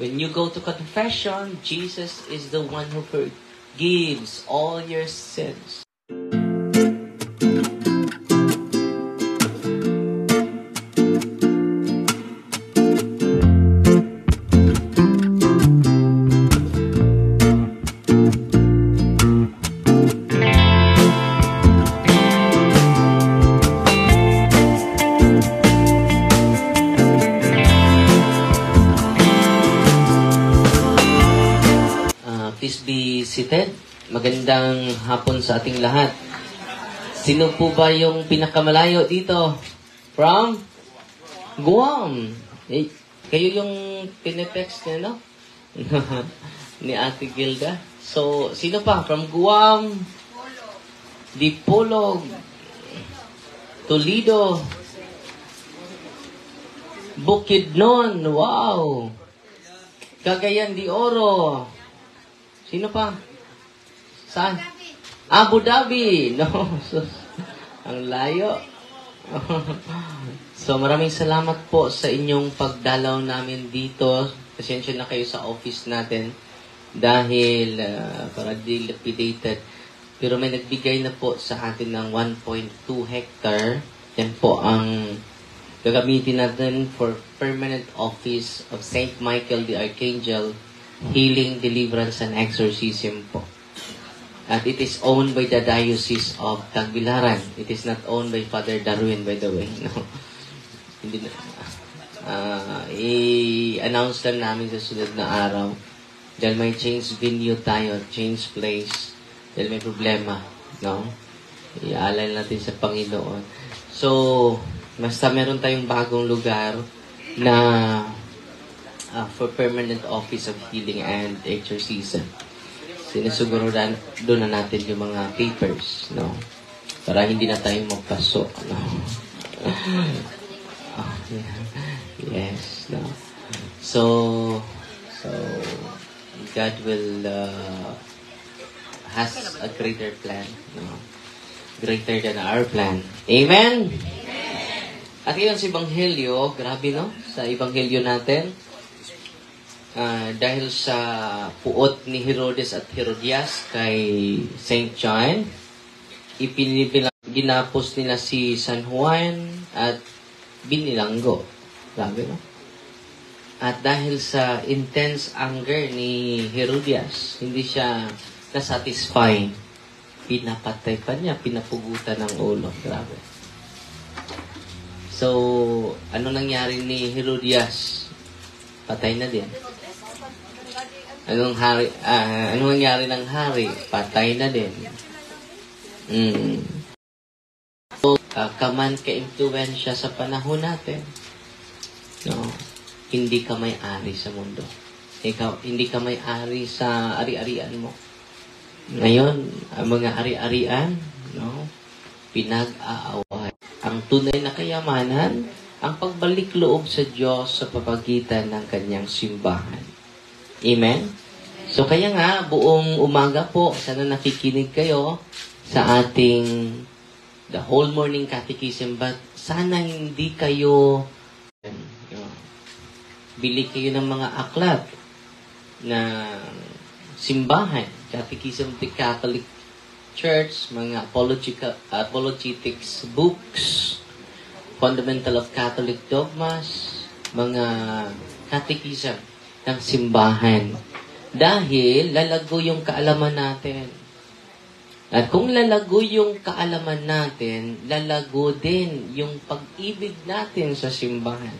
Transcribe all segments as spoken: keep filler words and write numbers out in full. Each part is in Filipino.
When you go to confession, Jesus is the one who forgives all your sins. Please be seated. Magandang hapon sa ating lahat. Sino po ba yung pinakamalayo dito? From Guam. Eh, kayo yung tinetext niya, no? Ni Ate Gilda. So, sino pa? From Guam, Dipolog, Toledo, Bukidnon. Wow! Cagayan de Oro. Sino pa? Saan? Abu Dhabi. No. So, ang layo. So, maraming salamat po sa inyong pagdalaw namin dito. Pasensya na kayo sa office natin dahil uh, para dilapidated. Pero may nagbigay na po sa atin ng one point two hectare. Yan po ang gagamitin natin for permanent office of Saint Michael the Archangel, Healing, Deliverance, and Exorcism po. At it is owned by the Diocese of Tagbilaran. It is not owned by Father Darwin, by the way. No. Hindi na. Uh, i-announce lang namin sa sunod na araw. Dahil may change venue tayo, change place. Dahil may problema. No? Iaalala natin sa Panginoon. So, basta meron tayong bagong lugar na Uh, for permanent office of healing and exorcism. Sinusugurudan doon na natin yung mga papers, no? Para hindi na tayo magpasok, no? Oh, yeah. Yes, no? So, so, God will uh, has a greater plan, no? Greater than our plan. Amen? Amen! At yun sa Ebanghelyo, grabe, no? Sa Ebanghelyo natin, Uh, dahil sa puot ni Herodes at Herodias kay Saint John, ipinibilang, ginapos nila si San Juan at binilanggo. Grabe, no? At dahil sa intense anger ni Herodias, hindi siya nasatisfy. Pinapatay pa niya, pinapugutan ng ulo. Grabe. So, ano nangyari ni Herodias? Patay na din. Anong hari, uh, anong nangyari ng hari? Patay na din. Mm. So, uh, kaman ka-impluensya sa panahon natin. No? Hindi ka may-ari sa mundo. Ikaw, hindi ka may-ari sa ari-arian mo. Ngayon, ang mga ari-arian, no? Pinag-aaway. Ang tunay na kayamanan, ang pagbalik loob sa Diyos sa papagitan ng kanyang simbahan. Amen? So kaya nga, buong umaga po, sana nakikinig kayo sa ating the whole morning catechism, but sana hindi kayo you know, bili kayo ng mga aklat na simbahan, Catechism of the Catholic Church, mga apological, apologetics books, Fundamental of Catholic Dogmas, mga catechism ng simbahan. Dahil lalago yung kaalaman natin. At kung lalago yung kaalaman natin, lalago din yung pag-ibig natin sa simbahan.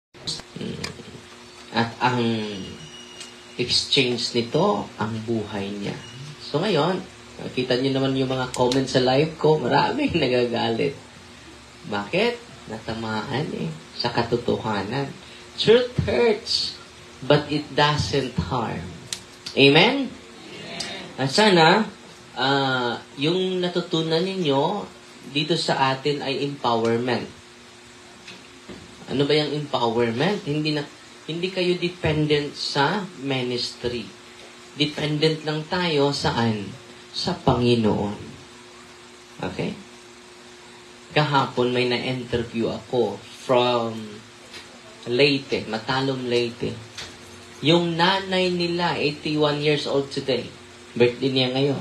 At ang exchange nito, ang buhay niya. So ngayon, nakita niyo naman yung mga comments sa live ko, maraming nagagalit. Bakit? Natamaan eh, sa katotohanan. Truth hurts, but it doesn't harm. Amen? Amen. At sana, uh, yung natutunan ninyo dito sa atin ay empowerment. Ano ba yung empowerment? Hindi na, hindi kayo dependent sa ministry. Dependent lang tayo saan? Sa Panginoon. Okay? Kahapon may na-interview ako from Leyte, Matalom, Leyte. Yung nanay nila, eighty-one years old today. Birthday niya ngayon.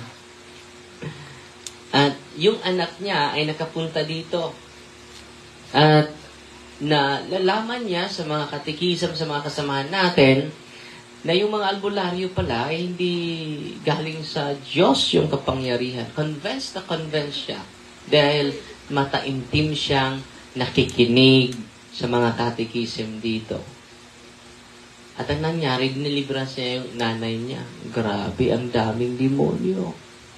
At yung anak niya ay nakapunta dito. At na lalaman niya sa mga katikisam, sa mga kasamahan natin, na yung mga albularyo pala ay hindi galing sa Diyos yung kapangyarihan. Convinced na convinced siya. Dahil mataimtim siyang nakikinig sa mga katikisim dito. At ang nangyari, nilibra siya yung nanay niya. Grabe, ang daming demonyo.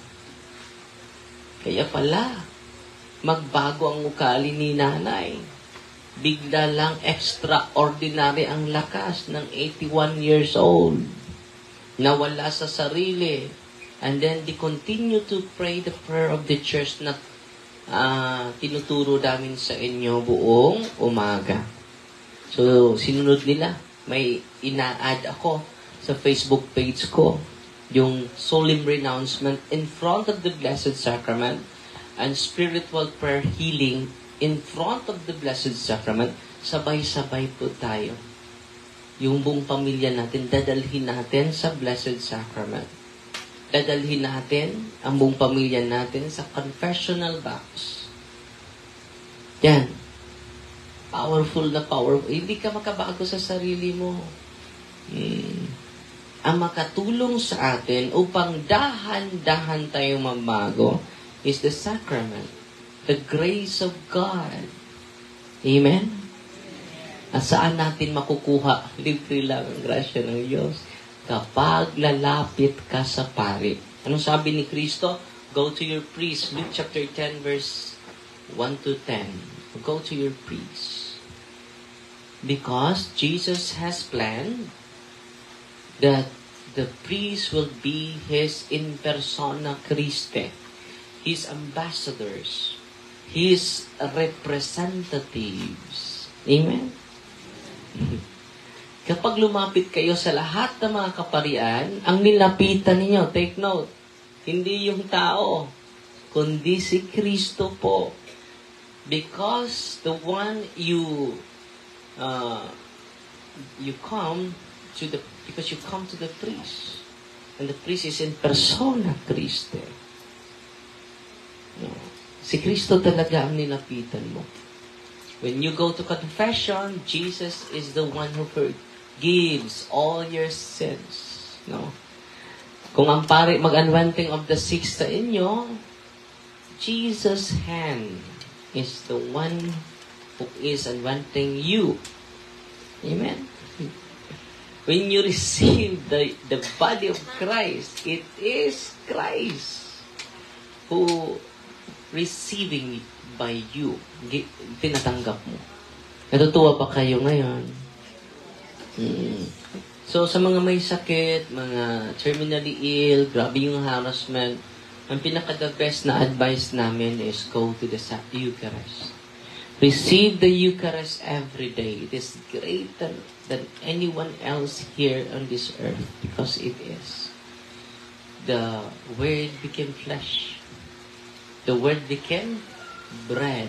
Kaya pala, magbago ang ugali ni nanay. Bigla lang extraordinary ang lakas ng eighty-one years old. Nawala sa sarili. And then they continue to pray the prayer of the church na uh, tinuturo namin sa inyo buong umaga. So, sinunod nila. May ina-add ako sa Facebook page ko. Yung solemn renouncement in front of the Blessed Sacrament and spiritual prayer healing in front of the Blessed Sacrament, sabay-sabay po tayo. Yung buong pamilya natin, dadalhin natin sa Blessed Sacrament. Dadalhin natin ang buong pamilya natin sa confessional box. Yan. Powerful na powerful. Hindi ka makabago sa sarili mo. Hmm. Ang makatulong sa atin upang dahan-dahan tayo mabago is the sacrament. The grace of God. Amen? At saan natin makukuha? Libre lang ang grasya ng Diyos. Kapag lalapit ka sa pari. Anong sabi ni Kristo? Go to your priest. Luke chapter ten verse one to ten. Go to your priest. Because Jesus has planned that the priest will be His in persona Christe. His ambassadors. His representatives. Amen? Kapag lumapit kayo sa lahat ng mga kaparian, ang nilapitan ninyo, take note, hindi yung tao, kundi si Kristo po. Because the one you uh, you come to the, because you come to the priest, and the priest is in persona Christe. No. Si Kristo talaga ang nilapitan mo. When you go to confession, Jesus is the one who forgives all your sins. No? Kung ang pare mag-unwanting of the sick sa inyo, Jesus' hand is the one who is unwanting you. Amen? When you receive the, the body of Christ, it is Christ who receiving it by you. Tinatanggap mo. Natutuwa pa kayo ngayon? Hmm. So, sa mga may sakit, mga terminally ill, grabe yung harassment, ang pinaka-the best na advice namin is go to the Eucharist. Receive the Eucharist every day. It is greater than anyone else here on this earth because it is. The Word became flesh. The Word became bread.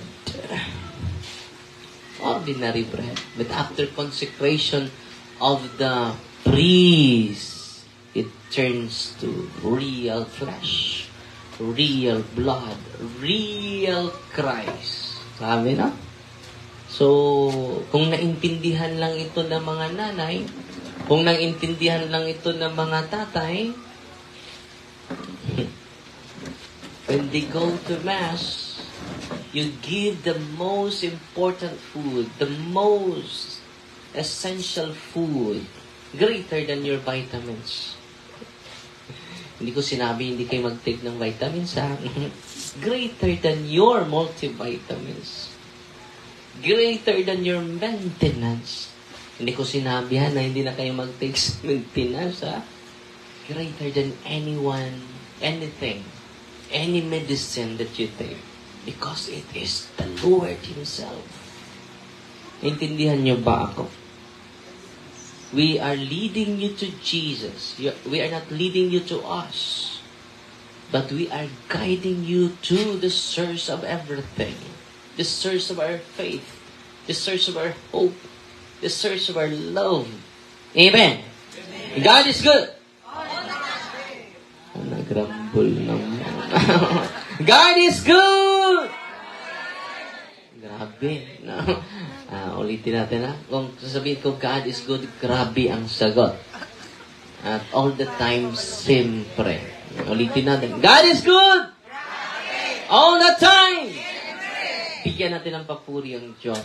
Ordinary bread. But after consecration of the priest, it turns to real flesh, real blood, real Christ. Sabi na? So, kung naintindihan lang ito ng mga nanay, kung naintindihan lang ito ng mga tatay, when they go to Mass, you give the most important food, the most essential food, greater than your vitamins. Hindi ko sinabi hindi kayo mag-take ng vitamins, ha? Greater than your multivitamins. Greater than your maintenance. Hindi ko sinabi, ha, na hindi na kayo mag-take sa maintenance, ha? Greater than anyone, anything. Any medicine that you take, because it is the Lord Himself. Intindihan niyo ba ako? We are leading you to Jesus. We are not leading you to us, but we are guiding you to the source of everything, the source of our faith, the source of our hope, the source of our love, Amen. God is good. Nag-rumble naman. God is good! Grabe. No? Uh, ulitin natin ha. Kung sasabihin ko God is good, grabe ang sagot. At all the time, sempre. Ulitin natin. God is good! All the time! Bigyan natin ng papuri ang Diyos.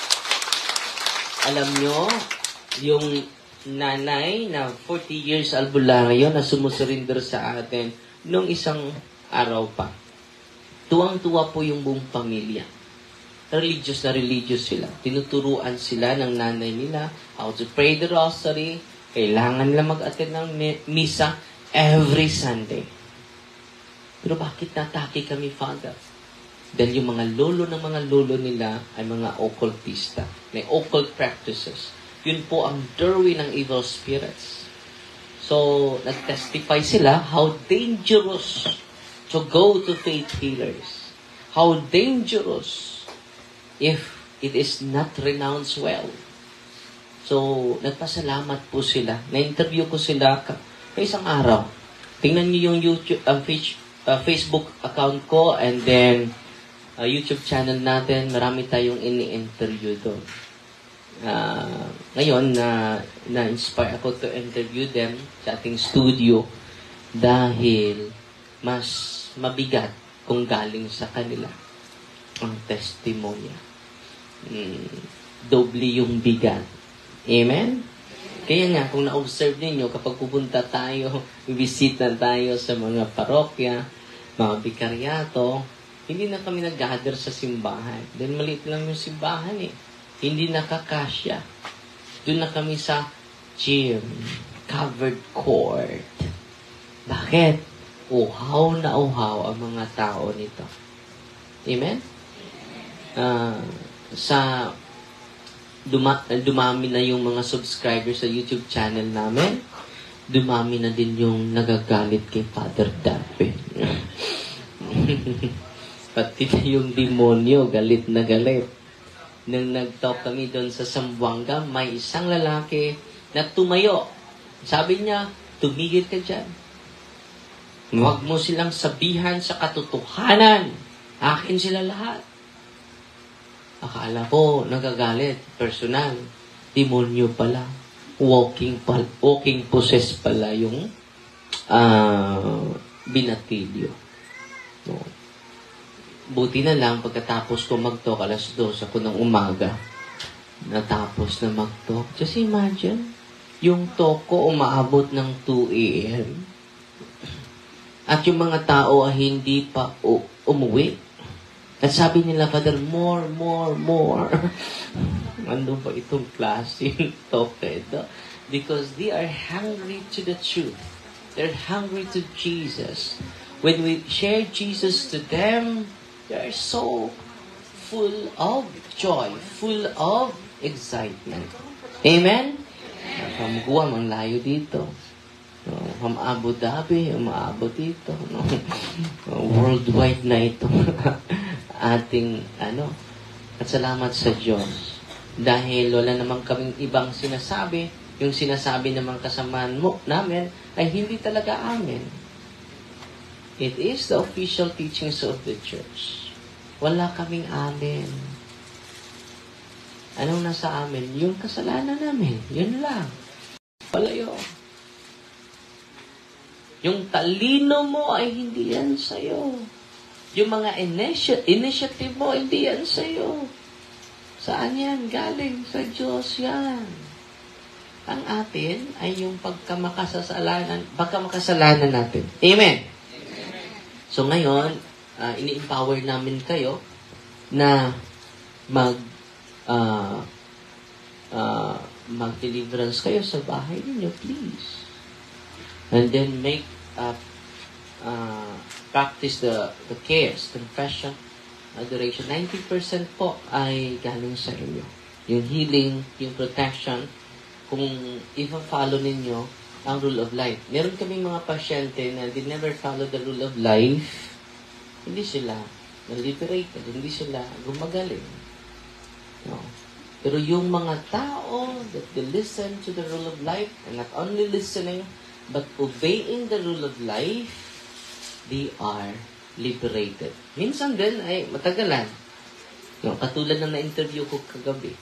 Alam nyo, yung nanay na forty years albula ngayon na sumusurrender sa atin nung isang araw pa. Tuwang-tuwa po yung buong pamilya. Religious na religious sila. Tinuturuan sila ng nanay nila how to pray the rosary. Kailangan nila mag-attend ng misa every Sunday. Pero bakit natake kami, Father? Dahil yung mga lolo ng mga lolo nila ay mga occultista. May occult practices. Yun po ang doorway ng evil spirits. So, nag-testify sila how dangerous to go to faith healers. How dangerous if it is not renounced well. So, nagpasalamat po sila. Na-interview ko sila ka isang araw. Tingnan niyo yung YouTube, uh, uh, Facebook account ko and then uh, YouTube channel natin. Marami tayong ini-interview doon. Uh, ngayon, na, na-inspire ako to interview them sa ating studio dahil mas mabigat kung galing sa kanila ang testimonya. Hmm, doble yung bigat. Amen? Kaya nga, kung na-observe ninyo, kapag pupunta tayo, bisita tayo sa mga parokya, mga bikaryato, hindi na kami nag-gather sa simbahan. Dahil maliit lang yung simbahan eh. Hindi nakakasya. Doon na kami sa gym, covered court. Bakit? Uhaw na uhaw ang mga tao nito. Amen? Uh, sa duma, dumami na yung mga subscribers sa YouTube channel namin. Dumami na din yung nagagalit kay Father Darpe. Pati na yung demonyo, galit na galit. Nang nag-talk kami doon sa Zamboanga, may isang lalaki na tumayo. Sabi niya, tumigil ka dyan. Huwag mo silang sabihan sa katotohanan. Akin sila lahat. Akala ko, nagagalit. Personal. Demonyo pala. Walking, pal walking possess pala yung uh, binatilyo. No. Buti na lang, pagkatapos ko mag-talk, alas dos ako ng umaga, natapos na mag-talk. Just imagine, yung talk ko umaabot ng two a.m. At yung mga tao ay hindi pa umuwi. At sabi nila, Father, more, more, more. Ano ba itong klase talk ito? Because they are hungry to the truth. They're hungry to Jesus. When we share Jesus to them, they are so full of joy, full of excitement. Amen? Kamukuha, ang layo dito. No, from Abu Dhabi, umaabot dito. No? Worldwide na ito. Ating, ano, at salamat sa Diyos. Dahil wala naman kaming ibang sinasabi, yung sinasabi naman kasamaan mo, namin, ay hindi talaga amin. It is the official teachings of the church. Wala kaming amin. Anong nasa amin? Yung kasalanan namin. Yun lang. Palayo. Yung talino mo ay hindi yan sa'yo. Yung mga initi- initiative mo, hindi yan sa'yo. Saan yan? Galing sa Diyos yan. Ang atin ay yung pagkamakasalanan, pagkamakasalanan natin. Amen? So ngayon, Uh, ini-empower namin kayo na mag uh, uh, mag-deliverance kayo sa bahay ninyo, please. And then make uh, uh, practice the the cares, confession, adoration. ninety percent po ay galing sa inyo. Yung healing, yung protection, kung i-follow ninyo ang rule of life. Meron kaming mga pasyente na they never follow the rule of life. Hindi sila na-liberate, hindi sila gumagaling. No. Pero yung mga tao that they listen to the rule of life, and not only listening, but obeying the rule of life, they are liberated. Minsan din ay matagalan. Yung katulad na na-interview ko kagabi.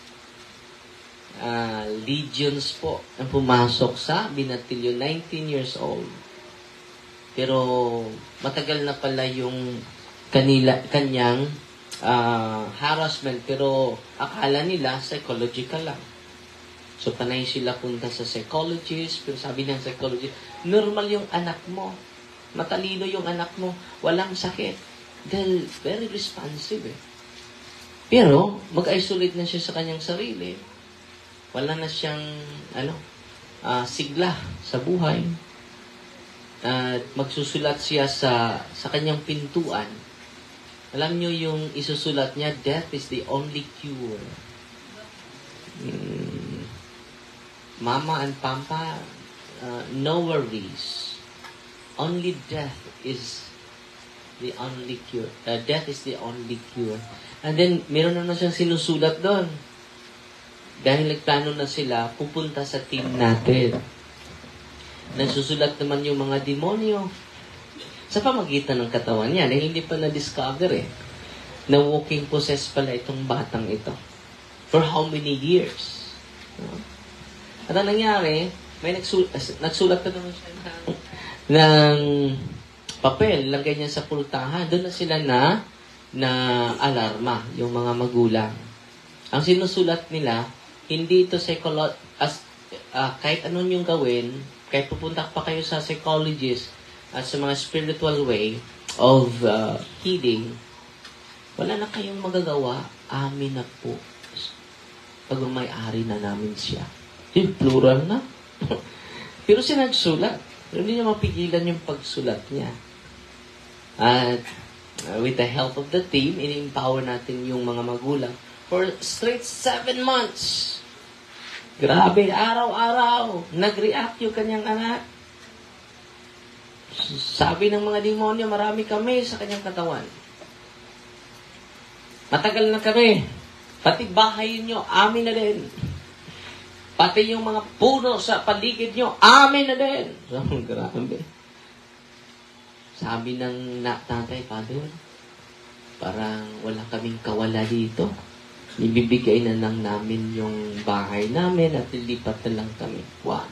Uh, legions po ang pumasok sa binatilyo, nineteen years old. Pero matagal na pala yung kanila, kanyang uh, harassment, pero akala nila psychological lang. So panay sila punta sa psychologist, pero sabi ng psychologist, normal yung anak mo, matalino yung anak mo, walang sakit. Dahil very responsive eh. Pero mag-isolate na siya sa kanyang sarili. Wala na siyang ano, uh, sigla sa buhay. At uh, magsusulat siya sa sa kanyang pintuan. Alam niyo yung isusulat niya, death is the only cure. Hmm. Mama and Papa, uh, no worries. Only death is the only cure. Uh, death is the only cure. And then, meron naman siyang sinusulat doon. Dahil nagplano na sila, pupunta sa team natin. Nagsusulat naman yung mga demonyo sa pamagitan ng katawan niya, na hindi pa na-discover eh, na walking possessed pala itong batang ito. For how many years? No? At ang nangyari, may nagsulat, nagsulat na naman siya ng, ng papel, lagay niya sa pultahan. Doon na sila na, na alarma, yung mga magulang. Ang sinusulat nila, hindi ito psycholo- as, uh, kahit anong yung gawin, kahit pupunta pa kayo sa psychologist at sa mga spiritual way of uh, healing, wala na kayong magagawa, amin na po. Pag may-ari na namin siya. Yung plural na. Pero siya nagsulat. Pero hindi niya mapigilan yung pagsulat niya. At uh, with the help of the team, in-empower natin yung mga magulang for straight seven months. Grabe, araw-araw, nag-react yung kanyang anak. Sabi ng mga demonyo, marami kami sa kanyang katawan. Matagal na kami. Pati bahay nyo, amin na din. Pati yung mga puno sa paligid nyo, amin na din. So, grabe. Sabi ng na, tatay, Father, parang wala kaming kawala dito. Ibibigay na lang namin yung bahay namin at lilipat na lang kami. Wow.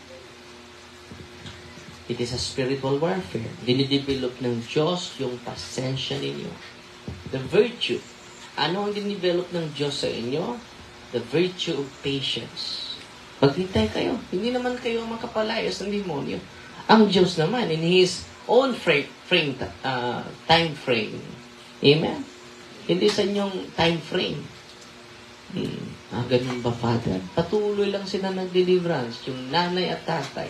It is a spiritual warfare. Dinidevelop ng Diyos yung pasensya ninyo. The virtue. Ano ang dinidevelop ng Diyos sa inyo? The virtue of patience. Maghintay kayo. Hindi naman kayo makapalayas ng demonyo. Ang Diyos naman, in His own frame, frame uh, time frame. Amen? Hindi sa inyong time frame. Hmm. Ah, ganun ba, Father? Patuloy lang sila ng deliverance, yung nanay at tatay.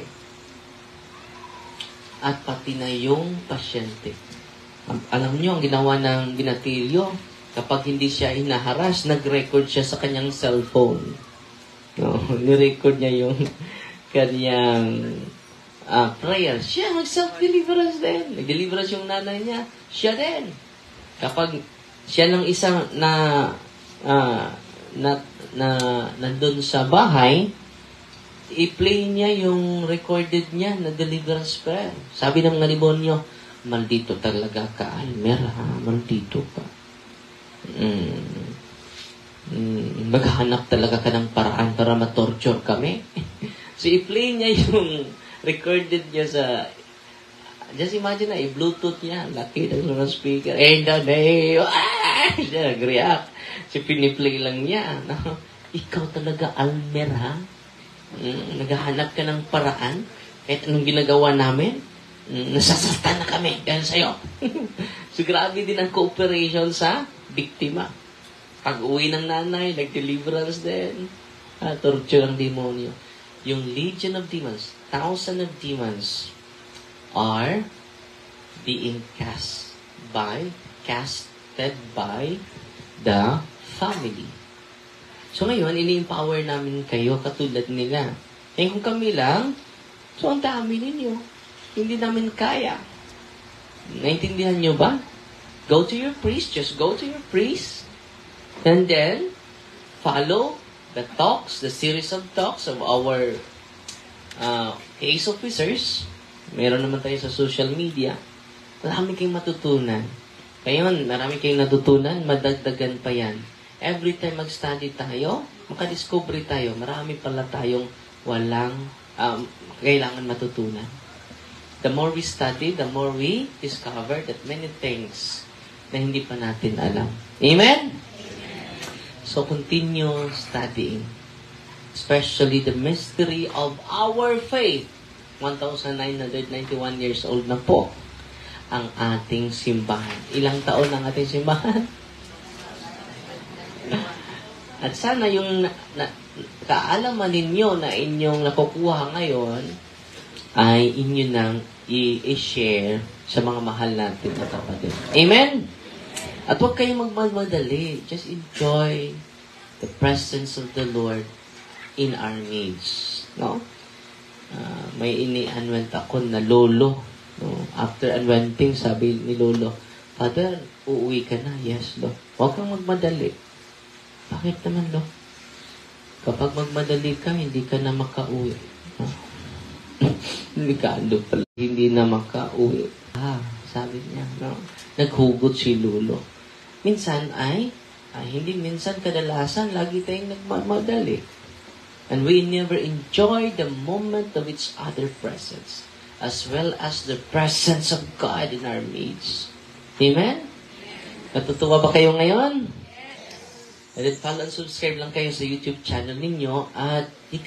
At pati na yung pasyente. Alam niyo, ang ginawa ng binatilyo, kapag hindi siya hinaharas, nag-record siya sa kanyang cellphone. No, ni-record niya yung kanyang uh, prayer. Siya, mag-self-deliverance din. Nag-deliverance yung nanay niya. Siya din. Kapag siya ng isang na uh, na, na nandun sa bahay, i-play niya yung recorded niya na deliverance prayer. Sabi ng mga demonyo, maldito talaga ka, Almer, ha? Maldito ka. Mm. Mm. Maghanap talaga ka ng paraan para ma-torture kami. So, i-play niya yung recorded niya sa... Just imagine na, i-bluetooth niya. Laki ng mga speaker. And the day, ah! Siya nag-react. Si piniplay lang niya. No? Ikaw talaga, Almer, ha? Mm, naghahanap ka ng paraan kahit anong ginagawa namin, mm, nasasaktan na kami dahil sa'yo. So, grabe din ang cooperation sa biktima. Pag uwi ng nanay, nag-deliverance din. Ah, torture ang demonyo. Yung legion of demons, thousand of demons are being cast by, casted by the family. So ngayon, ini-empower namin kayo katulad nila. Eh kung kami lang, so ang dami ninyo. Hindi namin kaya. Naintindihan nyo ba? Go to your priest. Just go to your priest. And then, follow the talks, the series of talks of our uh, case officers. Meron naman tayo sa social media. Marami kayong matutunan. Ngayon, marami kayong natutunan, madagdagan pa yan. Every time mag-study tayo, makadiscovery tayo, marami pala tayong walang um, kailangan matutunan. The more we study, the more we discover that many things na hindi pa natin alam. Amen? So, continue studying. Especially the mystery of our faith. one thousand nine hundred ninety-one years old na po ang ating simbahan. Ilang taon ang ating simbahan? At sana yung na, na, kaalaman ninyo na inyong nakukuha ngayon ay inyo nang i-share sa mga mahal natin na kapatid. Amen? At huwag kayong magmamadali. Just enjoy the presence of the Lord in our midst. No? Uh, may ini-unwent ako na lolo. No? After unwenting, sabi ni lolo, Father, uuwi ka na. Yes, Lo. Huwag kang magmadali. Bakit naman, Lo? Kapag magmadali ka, hindi ka na makauwi. No? Hindi ka ando pala. Hindi na makauwi. Ah, sabi niya, no? Naghugot si lolo. Minsan ay, ay hindi minsan kadalasan, lagi tayong nagmamadali. And we never enjoy the moment of each other presence, as well as the presence of God in our midst. Amen? Natutuwa ba kayo ngayon? And then follow and subscribe lang kayo sa YouTube channel ninyo at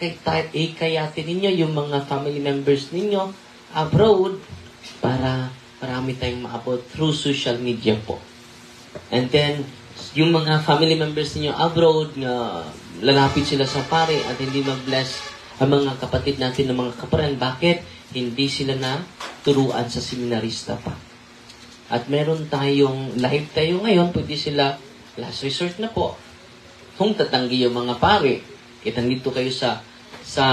ikayatin ninyo yung mga family members ninyo abroad para marami tayong maabot through social media po. And then, yung mga family members ninyo abroad na lalapit sila sa pare at hindi mag-bless ang mga kapatid natin ng mga kaparan. Bakit? Hindi sila na turuan sa seminarista pa. At meron tayong live tayo ngayon, pwede sila last resort na po. Kung tatanggi yung mga pare, kita dito kayo sa sa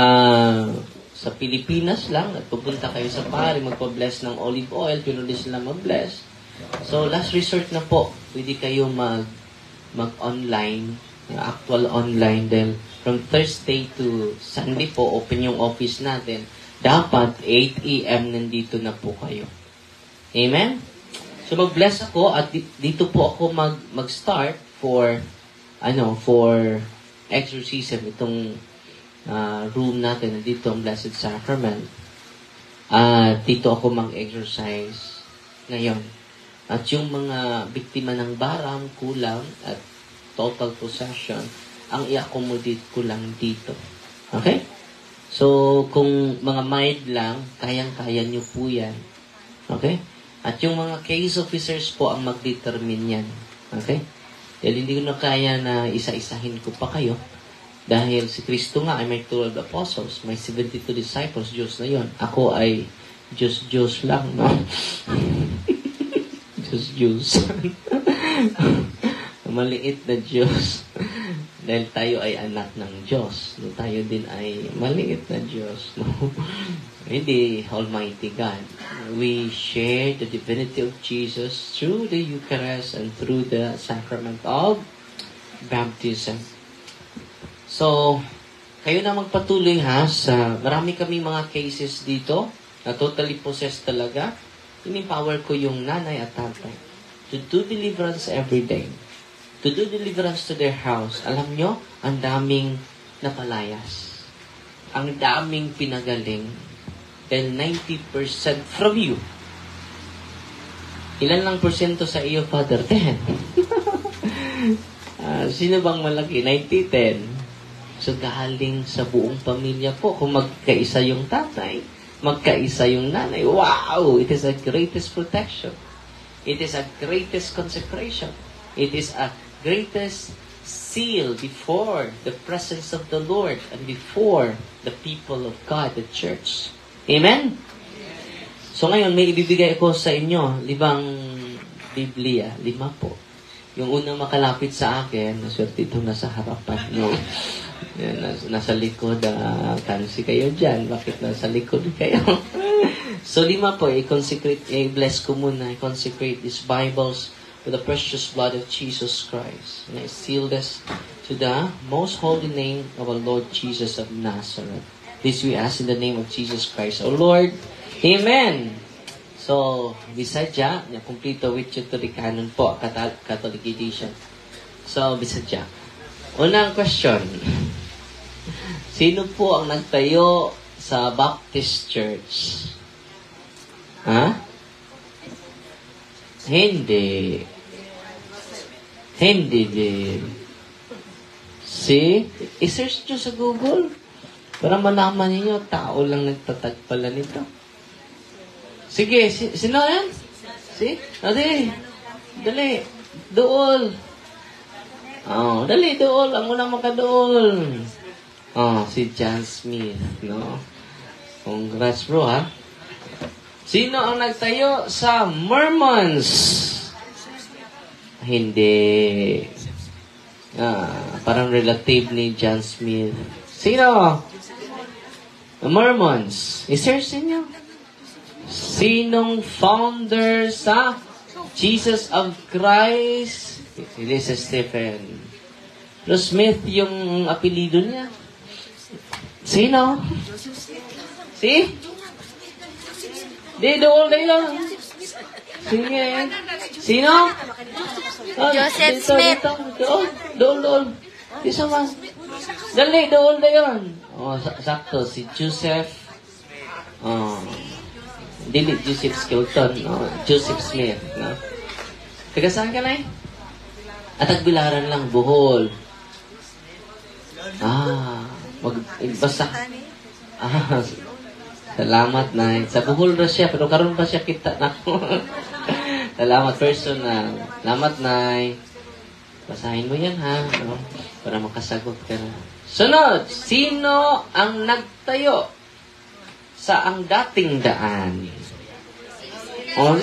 sa Pilipinas lang at pupunta kayo sa pare, magpa-bless ng olive oil, pero hindi sila mag-bless. So, last resort na po, pwede kayo mag mag-online, actual online, dahil from Thursday to Sunday po, open yung office natin. Dapat eight a.m. nandito na po kayo. Amen? So, mag-bless ako at dito po ako mag, mag-start for, ano, for exorcism. Itong uh, room natin, dito ang Blessed Sacrament. At uh, dito ako mag-exercise ngayon. At yung mga biktima ng baram, kulang, at total possession, ang i-accommodate ko lang dito. Okay? So, kung mga mild lang, kayang-kaya nyo po yan. Okay? At yung mga case officers po ang mag-determine yan. Okay? Dahil hindi ko na kaya na isa-isahin ko pa kayo. Dahil si Kristo nga ay may twelve apostles, may seventy-two disciples, Diyos na yon. Ako ay Diyos, Diyos lang, no? Diyos, Diyos. Maliit na Diyos. Dahil tayo ay anak ng Diyos. No, tayo din ay maliit na Diyos. No? Hindi, Almighty God. We share the divinity of Jesus through the Eucharist and through the sacrament of baptism. So, kayo na magpatuloy ha, sa marami kami mga cases dito na totally possessed talaga. In-empower ko yung nanay at tatay to do deliverance every day. To do deliverance to their house. Alam nyo, ang daming napalayas. Ang daming pinagaling. And ninety percent from you. Ilan lang porsyento sa iyo, Father? ten. uh, sino bang malaki? ninety ten. So, galing sa buong pamilya po. Kung magkaisa yung tatay, magkaisa yung nanay. Wow! It is a greatest protection. It is a greatest consecration. It is a greatest seal before the presence of the Lord and before the people of God, the church. Amen? So ngayon, may ibibigay ako sa inyo, limang Biblia, lima po. Yung unang makalapit sa akin, naswerte ito nasa harapan nyo. Nas, nasa likod, uh, kansi kayo dyan. Bakit nasa likod kayo? So lima po, i-consecrate, i-bless ko muna, i-consecrate these Bibles with the precious blood of Jesus Christ. And I seal this to to the most holy name of our Lord Jesus of Nazareth. This we ask in the name of Jesus Christ, our Lord. Amen. So, Bisadya, na kumplito with you to the canon po, Catholic edition. So, Bisadya. Unang question. Sino po ang nagtayo sa Baptist Church? Ha? Hindi. Hindi din. See? I-search nyo sa Google para malaman ninyo, tao lang nagtatag pala nito. Sige, si, sino yan? See? Dali. Dali. Dool. Oh, dali, dool. Ang unang makadool. Oh, si John Smith, no? Congrats, bro, ha? Sino ang nagtayo sa Mormons? Hindi. Ah, parang relative ni John Smith. Sino? The Mormons. I-search niyo. Sinong founder sa Jesus of Christ? Hindi si Stephen. Pero Smith yung apelido niya. Sino? Si? Di, dool na yun. Sige. Sino? Oh, Joseph dito, Smith. Dito, dool, dool, dool. Isa man. Dali, dool na yun. Oh, sakto. Si Joseph. Oh. Dili, Joseph Skilton. Oh, Joseph Smith. No? Taga saan ka na eh? At agbilaran lang, Bohol. Ah, magbasa. Ah, salamat na. Sa Bohol na siya, pero karon pa siya kita na ko. Salamat, personal. Salamat, Nay. Basahin mo yan, ha? No? Para makasagot ka na. Sunod, sino ang nagtayo sa ang dating daan? Oh,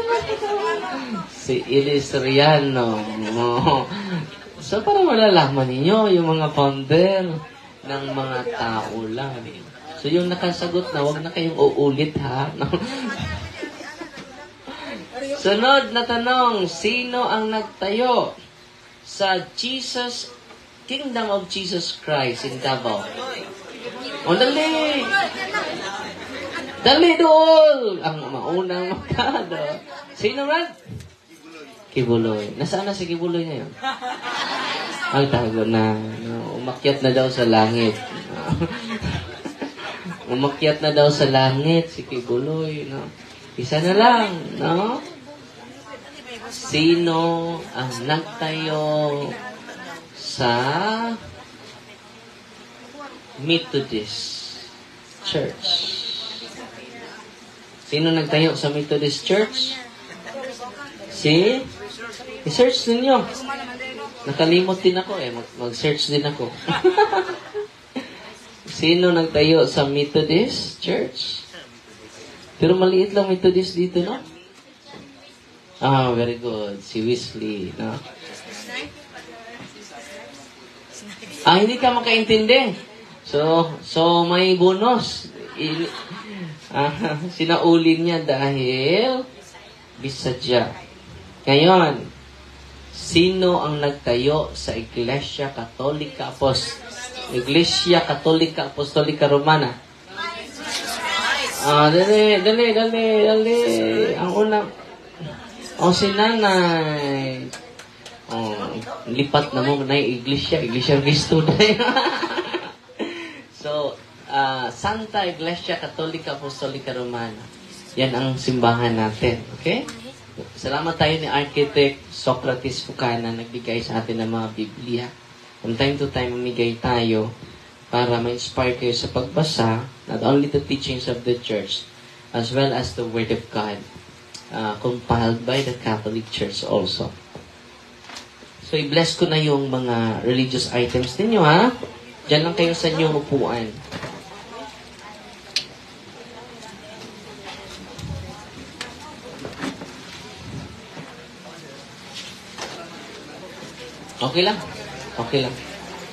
si Elis Riano. Oh. So, para malalaman ninyo yung mga founder ng mga tao lang. So, yung nakasagot na, wag na kayong uulit, ha? No? Sunod na tanong, sino ang nagtayo sa Jesus, Kingdom of Jesus Christ in Davao? O, dali! Dali doon! Ang maunang makado. Sino man? Kibuloy. Nasaan na si Kibuloy ngayon? Ay, tago na. No, umakyat na daw sa langit. Umakyat na daw sa langit si Kibuloy. No? Isa na lang. No? Sino ang nagtayo sa Methodist Church? Sino nagtayo sa Methodist Church? Si? I-search ninyo. Nakalimot din ako eh. Mag- mag-search din ako. Sino nagtayo sa Methodist Church? Pero maliit lang Methodist dito, no? Ah, very good. Si Wesley, no? Ah, hindi ka makaintindi. So, so may bonus. I- ah, sinaulin niya dahil Bisadya. Ngayon, sino ang nagtayo sa Iglesia Katolika Apos Iglesia Katolika Apostolika Romana? Ah, dali, dali, dali, dali. Ang unang, oh, si Nanay. Oh, lipat na mo na yung Iglesia, Iglesia Cristo na yun. So, uh, Santa Iglesia Katolika Apostolika Romana. Yan ang simbahan natin. Okay? Salamat tayo ni Architect Socrates Fucana, nagbigay sa atin ng mga Biblia. From time to time, mamigay tayo para ma-inspire kayo sa pagbasa, not only the teachings of the church, as well as the Word of God, uh, compiled by the Catholic Church also. So, i-bless ko na yung mga religious items ninyo, ha? Diyan lang kayo sa inyong upuan. Okay lang. Okay lang.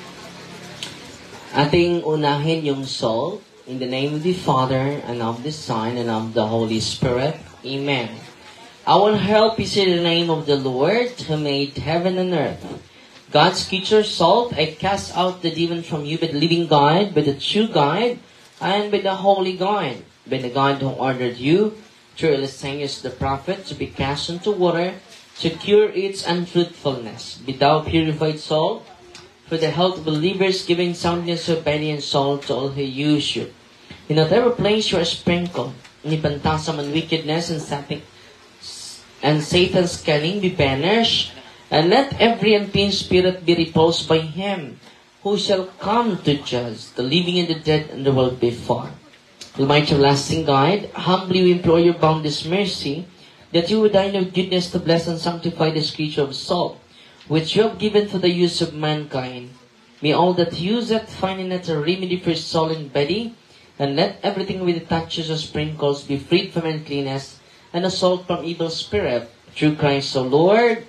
Ating unahin yung salt in the name of the Father and of the Son and of the Holy Spirit. Amen. Our help is in the name of the Lord who made heaven and earth. God's creature, salt, I cast out the demon from you by the living God, by the true God, and by the holy God, by the God who ordered you, through Eliseus the prophet, to be cast into water, to cure its unfruitfulness. Be thou purified salt, for the health of believers, giving soundness of body and soul to all who use you. In whatever place you are sprinkled, inipantasam and wickedness and Satan, and Satan's cunning be banished, and let every unclean spirit be repulsed by him, who shall come to judge the living and the dead in the world before. Almighty everlasting God, humbly we implore your boundless mercy, that you would thine of goodness to bless and sanctify this creature of salt, which you have given for the use of mankind. May all that use it find in it a remedy for soul and body, and let everything with it touches or sprinkles be freed from uncleanness, and assault from evil spirit, through Christ our Lord.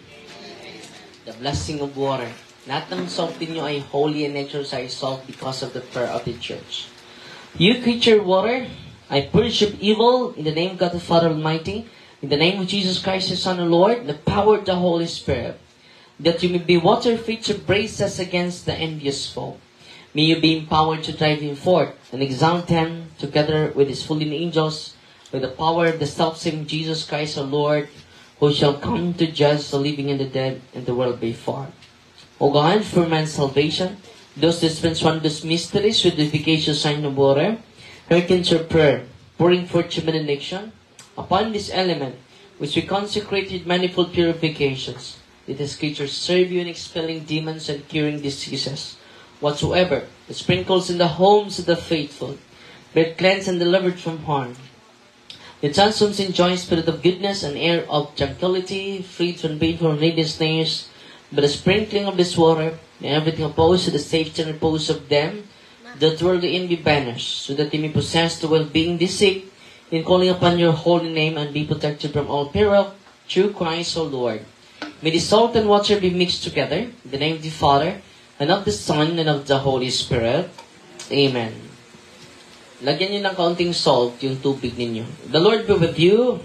The blessing of water. Lahat ng salt ninyo ay holy and exercise salt because of the prayer of the church. You creature water, I purge of evil in the name of God the Father Almighty, in the name of Jesus Christ, His Son, the Lord, the power of the Holy Spirit, that you may be water fit to brace us against the envious foe. May you be empowered to drive him forth and exalt him together with his fallen angels, with the power of the self-same Jesus Christ, our Lord, who shall come to judge the living and the dead in the world before. O God, for man's salvation, those dispense wondrous mysteries with the efficacious sign of water, hearken to your prayer, pouring forth your benediction upon this element, which we consecrated manifold purifications. Let this creature serve you in expelling demons and curing diseases, whatsoever it sprinkles in the homes of the faithful, be it cleansed and delivered from harm. The transforms enjoy spirit of goodness and air of tranquility, freed from painful and needless snares, by the sprinkling of this water, may everything opposed to the safety and repose of them that worldly in be banished, so that they may possess the well-being they seek, in calling upon your holy name and be protected from all peril, through Christ our Lord. May the salt and water be mixed together, in the name of the Father, and of the Son, and of the Holy Spirit. Amen. Lagyan niyo ng kaunting salt yung tubig ninyo. The Lord be with you.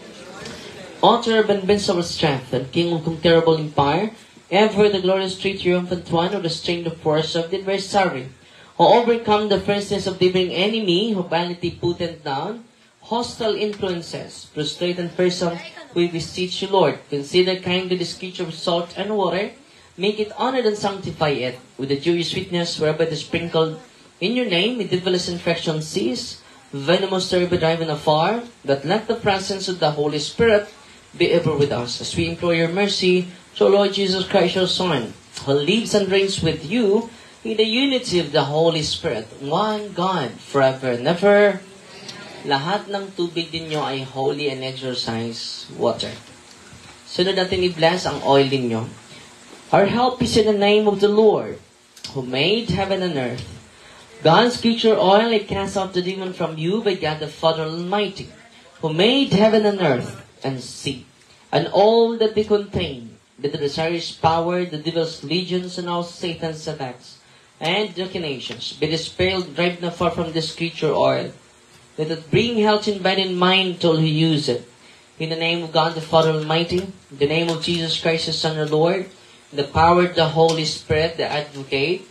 Author of invincible strength and King of terrible empire, ever the glorious triumphant one of the strength of force of the adversary, who overcome the fierceness of the living enemy, who vanity putent down, hostile influences, prostrate and person, we beseech you, Lord, consider kindly this creature of salt and water, make it honored and sanctify it with the dewy sweetness whereby the sprinkled in your name, may devilish infection cease, venomous terror be driven afar, that let the presence of the Holy Spirit be ever with us, as we implore your mercy through Lord Jesus Christ, your Son, who lives and reigns with you in the unity of the Holy Spirit, one God, forever and ever. Lahat ng tubig ninyo ay holy and exercise water. Sunod natin i-bless ang oil ninyo. Our help is in the name of the Lord, who made heaven and earth. God's creature oil, I cast out the demon from you by God the Father Almighty, who made heaven and earth and sea, and all that they contain, that the desirous power, the devil's legions, and all Satan's attacks, and machinations, be dispelled, driven afar from this creature oil, that it bring health in body and mind to all who use it. In the name of God the Father Almighty, in the name of Jesus Christ, His Son, our Lord, in the power of the Holy Spirit, the Advocate,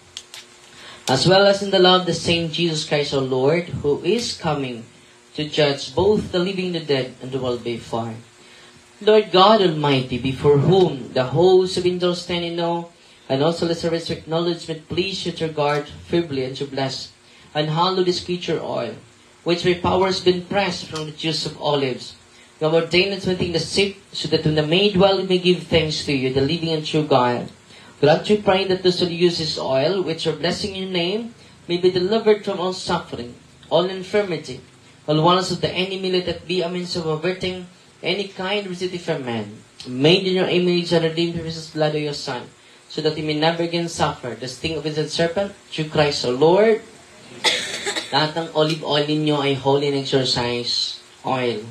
as well as in the love of the same Jesus Christ our Lord, who is coming to judge both the living and the dead and the world before. Lord God Almighty, before whom the hosts of angels stand in awe, and also the service of acknowledgement, please you to regard feebly and to bless and hallow this creature oil, which by power has been pressed from the juice of olives. You have ordained it within the sick, so that when the made well may give thanks to you, the living and true God. Grant you pray that those who use this oil, which are blessing your name, may be delivered from all suffering, all infirmity, all wiles of the enemy. Let it be a means of averting any kind of visiting from man, made in your image and redeemed with His blood of your Son, so that He may never again suffer the sting of his serpent, through Christ our Lord. Lahat ng olive oil ninyo ay holy and exercise oil.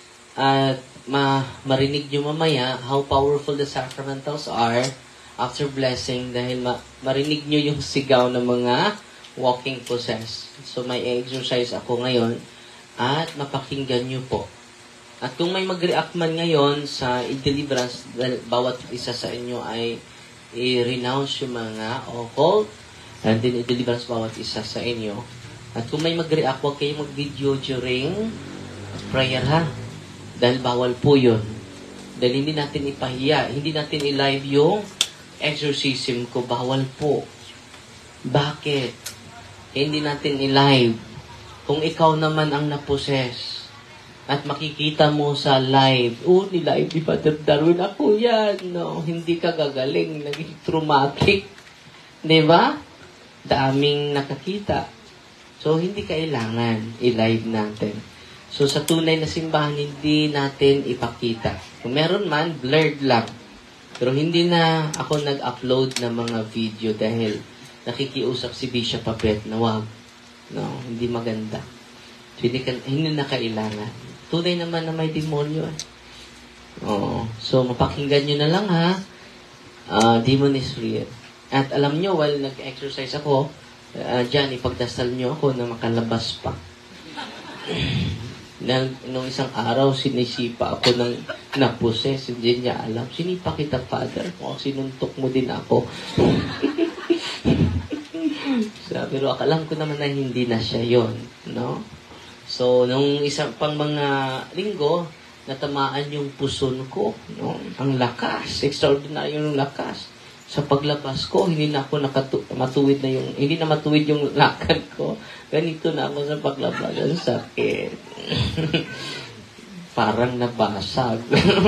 At ma marinig nyo mamaya how powerful the sacramentals are after blessing, dahil ma marinig nyo yung sigaw ng mga walking possessed. So may exercise ako ngayon at mapakinggan nyo po. At kung may mag-react man ngayon sa deliverance, bawat isa sa inyo ay i-renounce yung mga occult, and then i-deliverance bawat isa sa inyo. At kung may mag-react, huwag kayong mag-video during prayer, ha? Dahil bawal po yun. Dahil hindi natin ipahiya, hindi natin i-live yung exorcism ko, bawal po. Bakit? Hindi natin i-live. Kung ikaw naman ang naposes, at makikita mo sa live, oh, ni-live ni Father Darwin, ako yan. No, hindi ka gagaling, naging traumatic. Diba? Daming nakakita. So, hindi kailangan i-live natin. So, sa tunay na simbahan, hindi natin ipakita. Kung meron man, blurred lang. Pero hindi na ako nag-upload ng mga video dahil nakikiusap si Bishop Abet na wag. No, hindi maganda. So, hindi, ka, hindi na kailangan. Tunay naman na may demonyo. Eh. Oo. So, mapakinggan nyo na lang, ha? Uh, demon is real. At alam nyo, while nag-exercise ako, uh, dyan, ipagdasal nyo ako na makalabas pa. Nang, nung isang araw, sinisipa ako ng naposes. Hindi niya alam. Sinipa kita, Father. O, sinuntok mo din ako. So, pero alam ko naman na hindi na siya yon, no? So, nung isang pang mga linggo, natamaan yung puson ko. No? Ang lakas. Extraordinary yung lakas. Sa paglabas ko, hindi na ako nakatu- matuwid na yung, hindi na matuwid yung lakad ko. Ganito na ako sa paglabas. Ang sakit. Parang nabasag.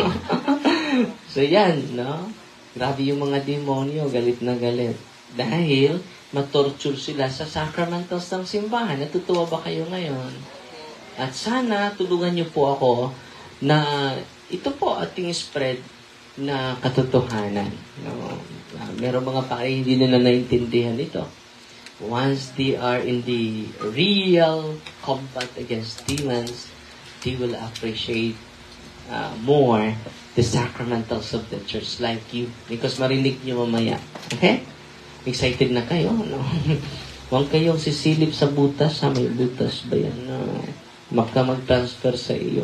So, yan, no? Grabe yung mga demonyo. Galit na galit. Dahil, matorture sila sa sacramentals ng simbahan. Natutuwa ba kayo ngayon? At sana tulungan niyo po ako na ito po ating spread na katotohanan. No? Uh, meron mga pare hindi nila naintindihan ito. Once they are in the real combat against demons, they will appreciate uh, more the sacramentals of the church like you. Because marinig niyo mamaya. Okay? Excited na kayo, no? Huwag kayong sisilip sa butas, ha? May butas ba yan? No? Maka mag-transfer sa iyo.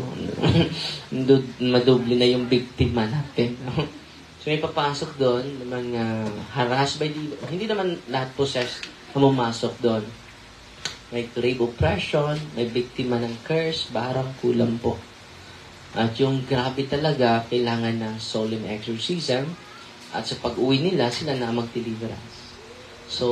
Madoble na yung biktima natin. So may papasok doon, mga harassed by the, hindi naman lahat possessed na pumasok doon. May rape oppression, may biktima ng curse, barang kulang po. At yung grabe talaga, kailangan ng solemn exorcism. At sa pag-uwi nila, sila na mag-deliverance. So,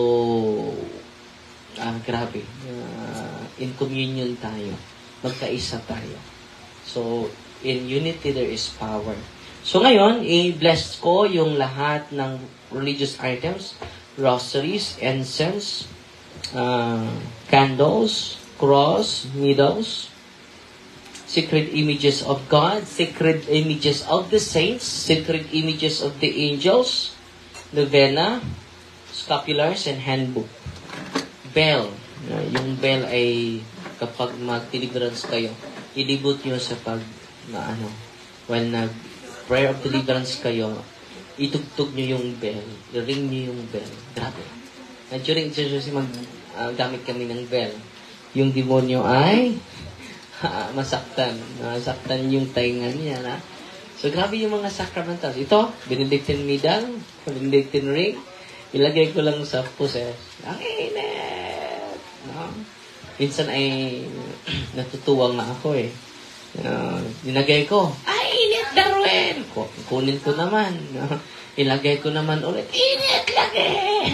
ah, grabe. Uh, in communion tayo. Magkaisa tayo. So, in unity there is power. So, ngayon, i-bless ko yung lahat ng religious items, rosaries, incense, uh, candles, cross, needles, sacred images of God, sacred images of the saints, sacred images of the angels, novena, scapulars, and handbook. Bell. Uh, yung bell ay kapag mag-deliverance kayo, ilibot nyo sa pag, na ano, when nag-prayer of deliverance kayo, itugtog nyo yung bell, ring nyo yung bell. Grabe. And during exercise, mag, uh, gamit kami ng bell. Yung demonyo ay masaktan. Masaktan yung tainga niya, na. So, grabe yung mga sacramentals. Ito, Benedictine medal, Benedictine ring, ilagay ko lang sa poses. Ang init! No? Minsan ay natutuwa nga ako eh. Uh, dinagay ko, ay, init, Darwin! Kunin ko naman. No? Ilagay ko naman ulit, init lagi!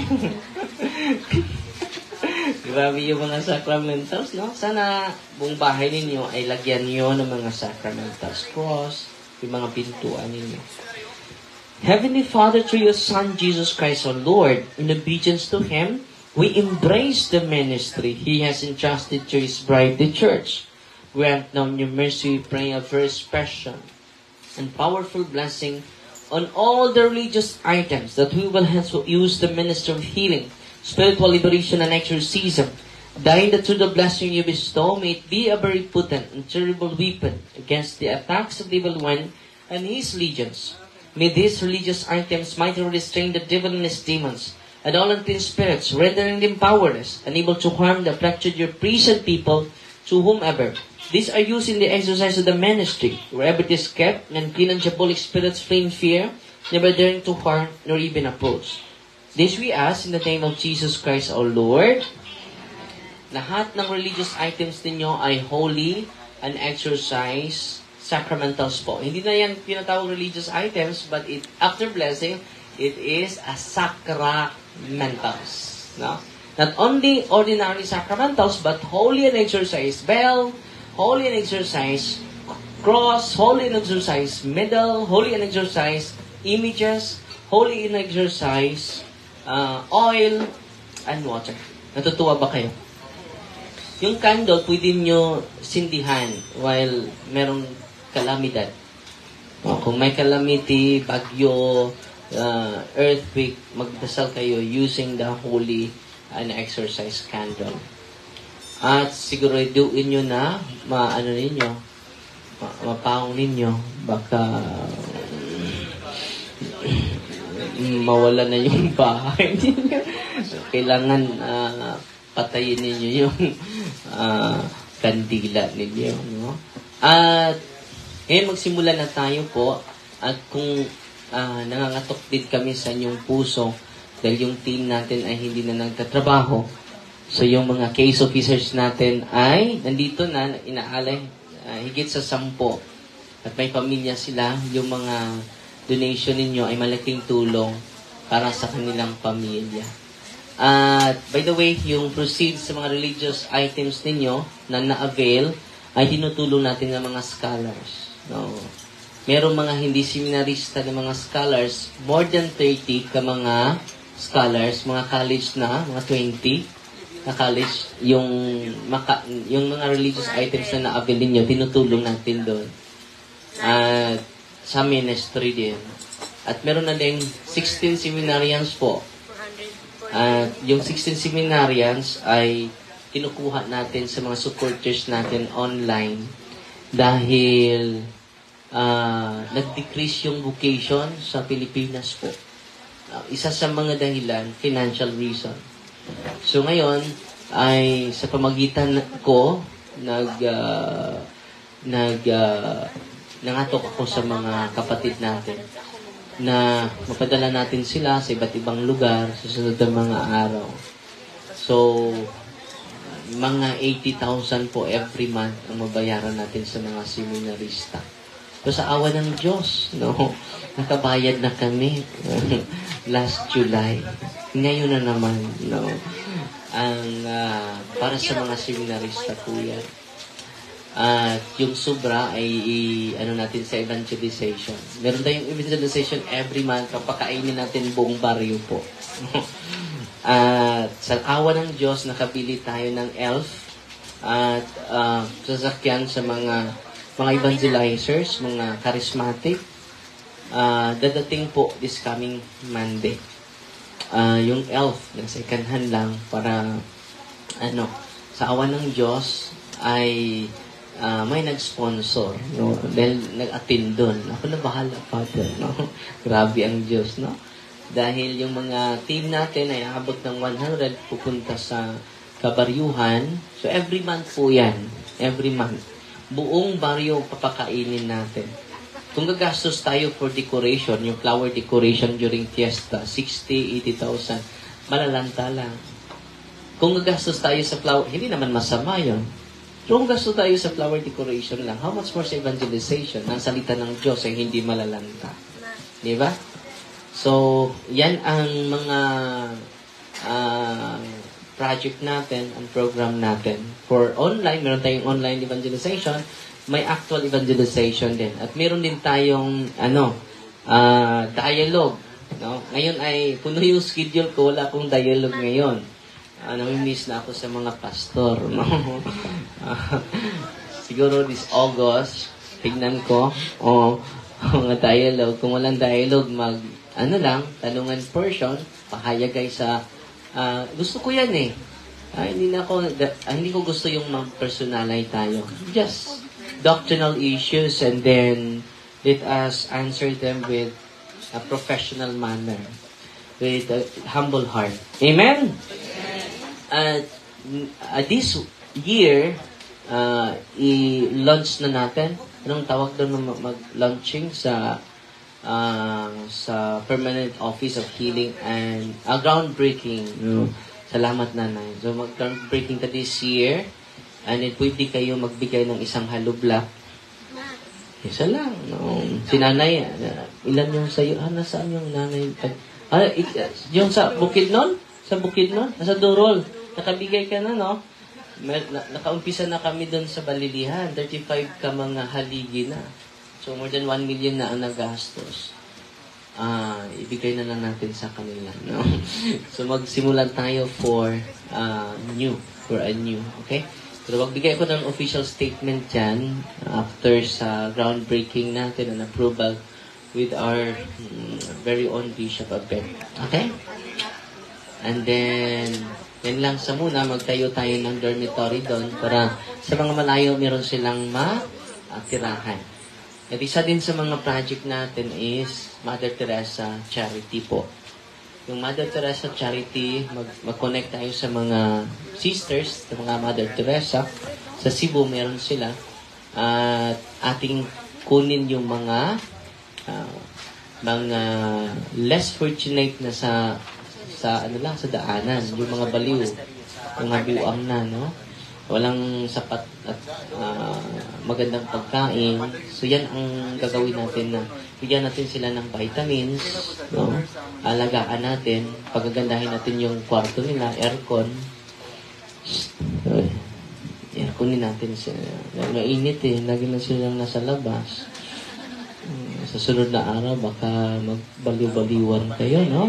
Grabe yung mga sacramentals, no? Sana buong bahay ninyo ay lagyan nyo ng mga sacramentals. Cross, yung mga pintuan ninyo. Heavenly Father, through your Son, Jesus Christ, our Lord, in obedience to Him, we embrace the ministry He has entrusted to His bride, the Church. Grant now your mercy, we pray a very special and powerful blessing on all the religious items that we will henceforth use the ministry of healing, spiritual liberation, and exorcism. Dying that through the blessing you bestow, may it be a very potent and terrible weapon against the attacks of the evil one and his legions. May these religious items mightily restrain the devil and his demons, and all unclean spirits, rendering them powerless, unable to harm the afflicted your priests and people, to whomever. These are used in the exercise of the ministry, wherever it is kept, and unclean and diabolic spirits flee in fear, never daring to harm nor even approach. This we ask in the name of Jesus Christ our Lord. Lahat ng religious items ninyo ay holy and exercise sacramentals po. Hindi na yan tinatawag religious items, but it, after blessing, it is a sacramentals. No? Not only ordinary sacramentals, but holy and exercise bell, holy and exercise cross, holy and exercise medal, holy and exercise images, holy and exercise uh, oil, and water. Natutuwa ba kayo? Yung candle, pwede nyo sindihan while merong kalamidad. O, kung may calamity, bagyo, uh, earthquake, magdasal kayo using the holy and exercise candle. At siguraduhin nyo na, maano ninyo, ma mapaong ninyo, baka mawala na yung bahay ninyo. Kailangan uh, patayin ninyo yung uh, kandila ninyo. No? At ngayon magsimula na tayo po. At kung uh, nangangatok din kami sa inyong puso dahil yung team natin ay hindi na nagtatrabaho. So yung mga case officers natin ay nandito na, inaalay uh, higit sa sampo. At may pamilya sila. Yung mga donation ninyo ay malaking tulong para sa kanilang pamilya. At uh, by the way, yung proceeds sa mga religious items ninyo na na-avail ay tinutulong natin ng mga scholars. No? Merong mga hindi seminarista ng mga scholars, more than thirty ka mga scholars, mga college na, mga twenty na college, yung, maka, yung mga religious items na na-avail ninyo, tinutulong natin doon. At uh, sa ministry din. At meron na din sixteen seminarians po. At uh, yung sixteen seminarians ay kinukuha natin sa mga supporters natin online dahil uh, nag-decrease yung vocation sa Pilipinas po. Uh, isa sa mga dahilan, financial reason. So ngayon, ay sa pamagitan ko, nag, uh, nag, uh, nangatok ako sa mga kapatid natin na mapadala natin sila sa iba't ibang lugar sa sunod ng mga araw. So, mga eighty thousand po every month ang mabayaran natin sa mga seminarista. So, sa awa ng Diyos, no, nakabayad na kami last July. Ngayon na naman, no, ang uh, para sa mga seminarista po yan. At uh, yung sobra ay i- ano natin sa evangelization. Meron tayong evangelization every month. Papakainin natin buong baryo po. At uh, sa awa ng Diyos, nakabili tayo ng elf at uh, sasakyan sa mga mga evangelizers, mga charismatic. Uh, dadating po this coming Monday. Uh, yung elf, na second hand lang para ano, sa awa ng Diyos ay Uh, may nag-sponsor, no? Dahil nag-attend doon. Ako na bahala, Father, no? Grabe ang Diyos, no? Dahil yung mga team natin ay abot ng one hundred pupunta sa kabaryuhan. So, every month po yan. Every month. Buong baryo papakainin natin. Kung gagastos tayo for decoration, yung flower decoration during fiesta, sixty, eighty thousand, malalanta lang. Kung gagastos tayo sa flower, hindi naman masama yun. Kung gasto tayo sa flower decoration lang, how much more sa evangelization? Ang salita ng Diyos ay hindi malalanta. Di ba? So, yan ang mga uh, project natin, ang program natin. For online, meron tayong online evangelization, may actual evangelization din. At meron din tayong ano, uh, dialogue. No? Ngayon ay, puno yung schedule ko, wala akong dialogue ngayon. Uh, namimiss na ako sa mga pastor, no? uh, siguro this August, tignan ko, o, oh, mga dialogue. Kung walang dialogue, mag, ano lang, tanungan portion, pahayag kayo sa, uh, gusto ko yan eh. Uh, hindi na ako, da, uh, hindi ko gusto yung mag-personalize tayo. Just doctrinal issues and then let us answer them with a professional manner, with a humble heart. Amen? At uh, uh, this year, uh, i-launch na natin. Anong tawag doon mag-launching sa uh, sa Permanent Office of Healing and uh, groundbreaking. No? Salamat, Nanay. So, mag-groundbreaking ka this year. And it pwede kayo magbigay ng isang hollow block. Isa lang. No? Si Nanay, uh, ilan yung sa'yo? Ah, nasaan yung Nanay? Ah, it, uh, yung sa bukid nun? Sa bukid nun? Nasa Durol. Nakabigay ka na, no? May, na, nakaumpisa na kami doon sa Balilihan. thirty-five ka mga haligi na. So, more than one million na ang nagastos. Ah, ibigay na lang natin sa kanila, no? So, magsimulan tayo for uh, new. For a new, okay? Pero magbigay ko ng official statement dyan after sa groundbreaking natin and approval with our um, very own Bishop Abed. Okay? And then, yan lang sa muna, magtayo tayo ng dormitory doon para sa mga malayo meron silang matirahan. At isa din sa mga project natin is Mother Teresa Charity po. Yung Mother Teresa Charity, mag- mag-connect tayo sa mga sisters, sa mga Mother Teresa. Sa Cebu, meron sila. At ating kunin yung mga uh, mga less fortunate na sa sa ano lang, sa daanan, yung mga baliw, yung mga buwang na, no? Walang sapat at uh, magandang pagkain. So yan ang gagawin natin na bigyan natin sila ng vitamins, no? Alagaan natin, pagagandahin natin yung kwarto nila, aircon. So, airconin natin sila. Mainit eh, lagi na silang nasa labas. Sa sunod na araw, baka magbaliw-baliwan kayo, no?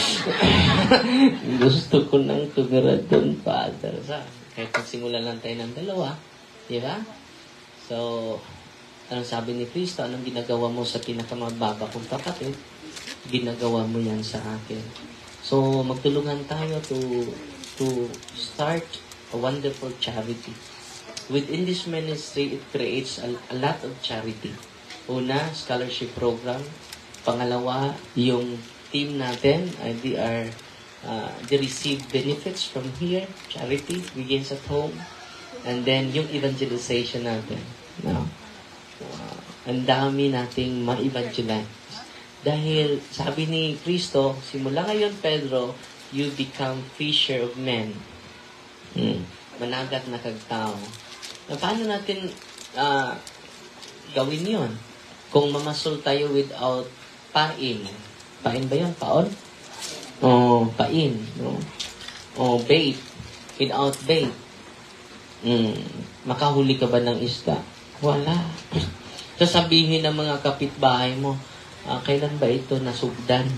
Gusto ko nang tumira doon, Father. Sa, kahit magsimula lang tayo ng dalawa, di ba? So, anong sabi ni Cristo, anong ginagawa mo sa pinakamababa kong kapatid, ginagawa mo yan sa akin. So, magtulungan tayo to to start a wonderful charity. Within this ministry, it creates a, a lot of charity. Una, scholarship program. Pangalawa, yung team natin, uh, they are, uh, they receive benefits from here. Charity begins at home. And then, yung evangelization natin. No? Uh, ang dami nating ma-evangelize. Dahil, sabi ni Cristo, simula ngayon, Pedro, you become fisher of men. Hmm. Managat na kagtao. Na paano natin uh, gawin yon? Kung mamasol tayo without pain. Pain ba yun? Paon? O, pain. No? O, bait. Without bait. Mm, makahuli ka ba ng isda? Wala. Sasabihin ng mga kapitbahay mo, ah, kailan ba ito nasugdan?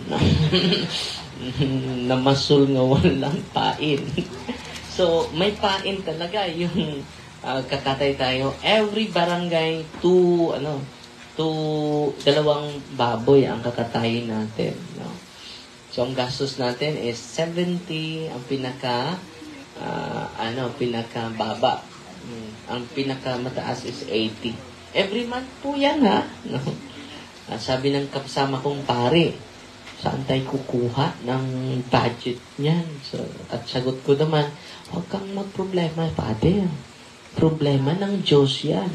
Namasol nga walang pain. So, may pain talaga yung uh, kakatay tayo. Every barangay, two, ano, two, dalawang baboy ang kakatayin natin. No? So, ang gastos natin is seventy, ang pinaka, uh, ano, pinaka baba. Hmm. Ang pinaka mataas is eighty. Every month po yan, ha? No? Uh, sabi ng kasama kong pare, saan tayo kukuha ng budget niyan? So, at sagot ko naman, huwag kang magproblema, Father. Problema ng Diyos yan.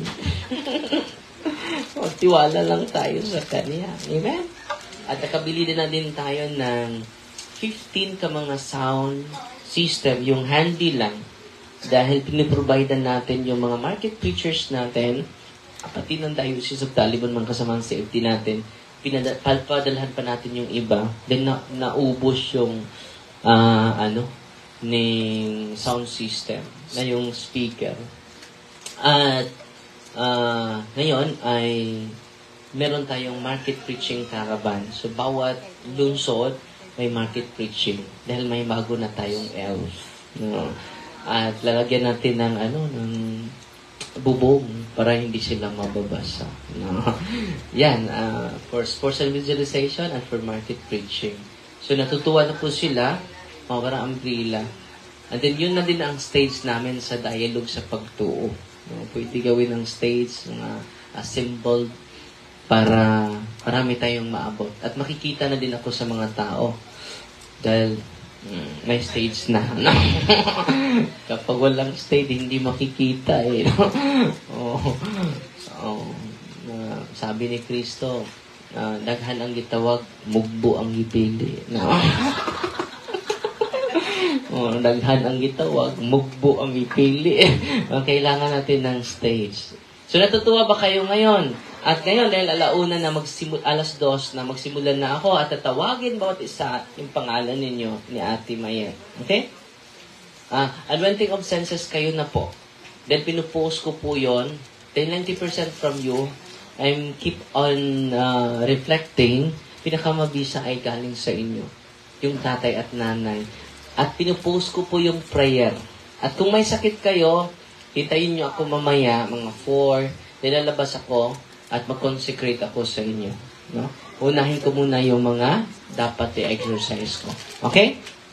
O, tiwala lang tayo sa Kanya. Amen? At nakabili din na din tayo ng fifteen ka mga sound system, yung handy lang. Dahil piniprovide natin yung mga market preachers natin, pati ng Diocese of Taliban, mga kasamang safety natin, pinadalhan pa natin yung iba, then na, naubos yung uh, ano, ng sound system, na yung speaker. At uh, ngayon ay meron tayong market preaching caravan. So, bawat lungsod may market preaching dahil may bago na tayong elf. No? At lalagyan natin ng ano, ng bubong para hindi sila mababasa. No? Yan, uh, for sports and visualization and for market preaching. So, natutuwa na po sila, mga parang umbrella. And then, yun na din ang stage namin sa dialogue sa pagtuo. No? Pwede gawin ng stage, mga assembled, para marami tayong maabot. At makikita na din ako sa mga tao. Dahil, Mm, may stage na. No? Kapag walang stage, hindi makikita eh. No? Oh, oh, uh, sabi ni Cristo, Uh, daghan ang gitawag, mugbo ang gipili. No? oh, daghan ang gitawag, mugbo ang gipili. Kailangan natin ng stage. So, natutuwa ba kayo ngayon? At ngayon, dahil alauna na magsimul alas dos na magsimulan na ako at tatawagin bawat isa yung pangalan ninyo ni Ate Mayet. Okay? Uh, adventing of senses kayo na po. Then, pinupost ko po yon. Then, ninety percent from you, I'm keep on uh, reflecting, pinakamabisa ay galing sa inyo. Yung tatay at nanay. At pinupost ko po yung prayer. At kung may sakit kayo, hintayin nyo ako mamaya, mga four, nilalabas ako at mag-consecrate ako sa inyo. No? Unahin ko muna yung mga dapat i-exercise ko. Okay?